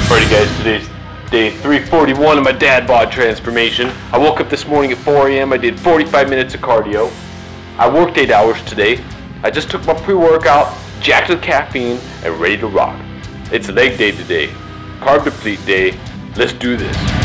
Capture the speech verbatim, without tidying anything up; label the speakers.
Speaker 1: Alrighty guys, today's day three forty-one of my Dadbod transformation. I woke up this morning at four A M I did forty-five minutes of cardio. I worked eight hours today. I just took my pre-workout, jacked with caffeine, and ready to rock. It's leg day today. Carb deplete day. Let's do this.